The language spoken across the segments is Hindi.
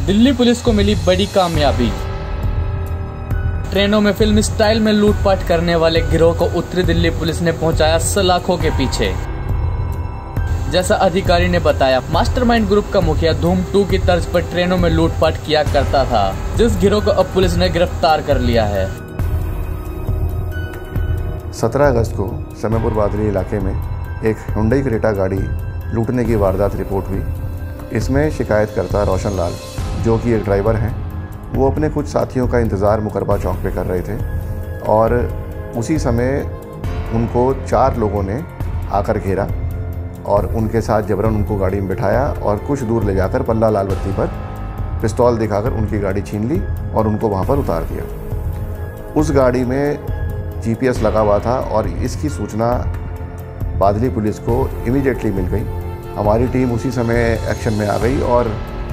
दिल्ली पुलिस को मिली बड़ी कामयाबी। ट्रेनों में फिल्म स्टाइल में लूटपाट करने वाले गिरोह को उत्तरी दिल्ली पुलिस ने पहुंचाया सलाखों के पीछे। जैसा अधिकारी ने बताया, मास्टरमाइंड ग्रुप का मुखिया धूम 2 की तर्ज पर ट्रेनों में लूटपाट किया करता था, जिस गिरोह को अब पुलिस ने गिरफ्तार कर लिया है। 17 अगस्त को समयपुर बादली इलाके में एक हुंडई क्रेटा गाड़ी लूटने की वारदात रिपोर्ट हुई। इसमें शिकायतकर्ता रोशन लाल, जो कि एक ड्राइवर हैं, वो अपने कुछ साथियों का इंतज़ार मुकरबा चौक पे कर रहे थे और उसी समय उनको 4 लोगों ने आकर घेरा और उनके साथ जबरन उनको गाड़ी में बिठाया और कुछ दूर ले जाकर पल्ला लाल बत्ती पर पिस्तौल दिखाकर उनकी गाड़ी छीन ली और उनको वहाँ पर उतार दिया। उस गाड़ी में GPS लगा हुआ था और इसकी सूचना बादली पुलिस को इमीडिएटली मिल गई। हमारी टीम उसी समय एक्शन में आ गई और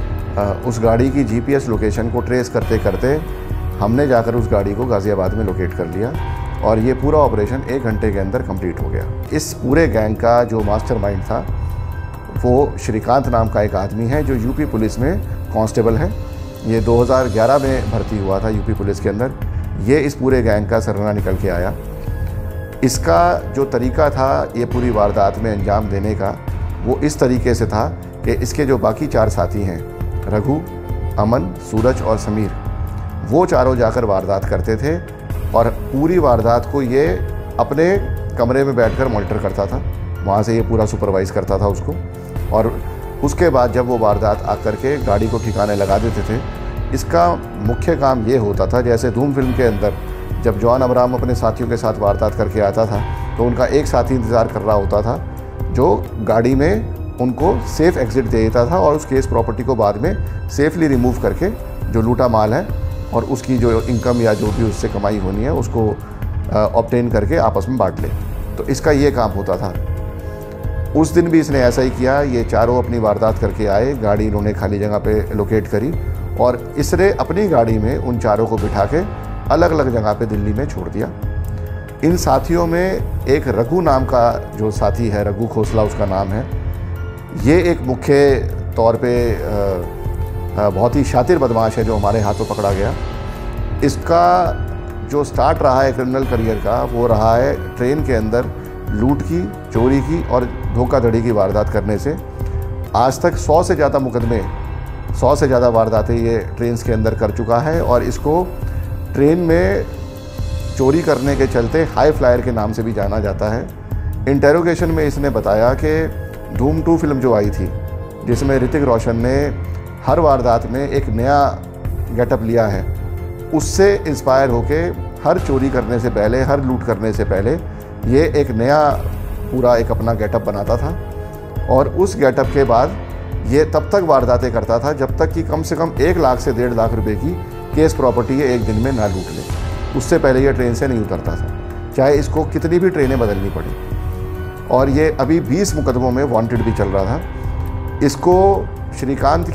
उस गाड़ी की GPS लोकेशन को ट्रेस करते करते हमने जाकर उस गाड़ी को गाज़ियाबाद में लोकेट कर लिया और ये पूरा ऑपरेशन 1 घंटे के अंदर कंप्लीट हो गया। इस पूरे गैंग का जो मास्टरमाइंड था वो श्रीकांत नाम का एक आदमी है, जो यूपी पुलिस में कांस्टेबल है। ये 2011 में भर्ती हुआ था यूपी पुलिस के अंदर। ये इस पूरे गैंग का सरगना निकल के आया। इसका जो तरीका था ये पूरी वारदात में अंजाम देने का, वो इस तरीके से था कि इसके जो बाकी 4 साथी हैं, रघु, अमन, सूरज और समीर, वो चारों जाकर वारदात करते थे और पूरी वारदात को ये अपने कमरे में बैठकर मॉनिटर करता था। वहाँ से ये पूरा सुपरवाइज़ करता था उसको और उसके बाद जब वो वारदात आकर के गाड़ी को ठिकाने लगा देते थे। इसका मुख्य काम ये होता था, जैसे धूम फिल्म के अंदर जब जॉन अब्राहम अपने साथियों के साथ वारदात करके आता था तो उनका एक साथी इंतज़ार कर रहा होता था जो गाड़ी में उनको सेफ़ एग्ज़िट दे देता था और उस केस प्रॉपर्टी को बाद में सेफली रिमूव करके जो लूटा माल है और उसकी जो इनकम या जो भी उससे कमाई होनी है उसको ऑब्टेन करके आपस में बांट ले। तो इसका ये काम होता था। उस दिन भी इसने ऐसा ही किया। ये चारों अपनी वारदात करके आए, गाड़ी इन्होंने खाली जगह पे लोकेट करी और इसने अपनी गाड़ी में उन चारों को बिठा के अलग अलग जगह पे दिल्ली में छोड़ दिया। इन साथियों में एक रघु नाम का जो साथी है, रघु खोसला उसका नाम है, ये एक मुख्य तौर पे बहुत ही शातिर बदमाश है जो हमारे हाथों पकड़ा गया। इसका जो स्टार्ट रहा है क्रिमिनल करियर का, वो रहा है ट्रेन के अंदर लूट की, चोरी की और धोखाधड़ी की वारदात करने से। आज तक 100 से ज़्यादा मुकदमे, 100 से ज़्यादा वारदातें ये ट्रेन के अंदर कर चुका है और इसको ट्रेन में चोरी करने के चलते हाई फ्लायर के नाम से भी जाना जाता है। इंटेरोगेशन में इसने बताया कि धूम 2 फिल्म जो आई थी, जिसमें ऋतिक रोशन ने हर वारदात में एक नया गेटअप लिया है, उससे इंस्पायर होके हर चोरी करने से पहले, हर लूट करने से पहले ये एक नया पूरा एक अपना गेटअप बनाता था और उस गेटअप के बाद ये तब तक वारदातें करता था जब तक कि कम से कम 1 लाख से 1.5 लाख रुपए की केस प्रॉपर्टी ये एक दिन में ना लूट ले। उससे पहले ये ट्रेन से नहीं उतरता था, चाहे इसको कितनी भी ट्रेनें बदलनी पड़ी। और ये अभी 20 मुकदमों में वांटेड भी चल रहा था। इसको श्रीकांत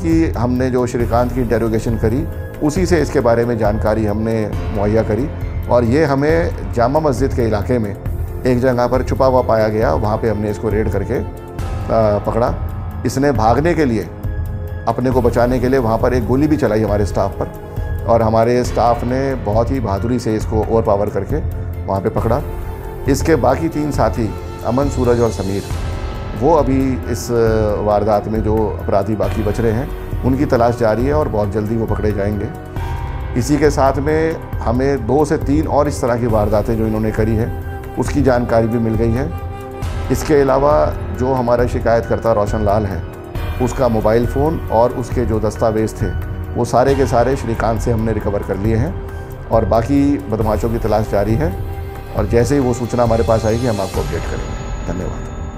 की इंटेरोगेशन करी, उसी से इसके बारे में जानकारी हमने मुहैया करी और ये हमें जामा मस्जिद के इलाके में एक जगह पर छुपा हुआ पाया गया। वहाँ पे हमने इसको रेड करके पकड़ा। इसने भागने के लिए, अपने को बचाने के लिए वहाँ पर एक गोली भी चलाई हमारे स्टाफ पर और हमारे स्टाफ ने बहुत ही बहादुरी से इसको ओवर पावर करके वहाँ पे पकड़ा। इसके बाकी 3 साथी अमन, सूरज और समीर, वो अभी इस वारदात में जो अपराधी बाकी बच रहे हैं उनकी तलाश जारी है और बहुत जल्दी वो पकड़े जाएंगे। इसी के साथ में हमें 2 से 3 और इस तरह की वारदातें जो इन्होंने करी है उसकी जानकारी भी मिल गई है। इसके अलावा जो हमारा शिकायतकर्ता रोशन लाल है, उसका मोबाइल फ़ोन और उसके जो दस्तावेज़ थे वो सारे के सारे श्रीकांत से हमने रिकवर कर लिए हैं और बाकी बदमाशों की तलाश जारी है और जैसे ही वो सूचना हमारे पास आएगी हम आपको अपडेट करेंगे। धन्यवाद।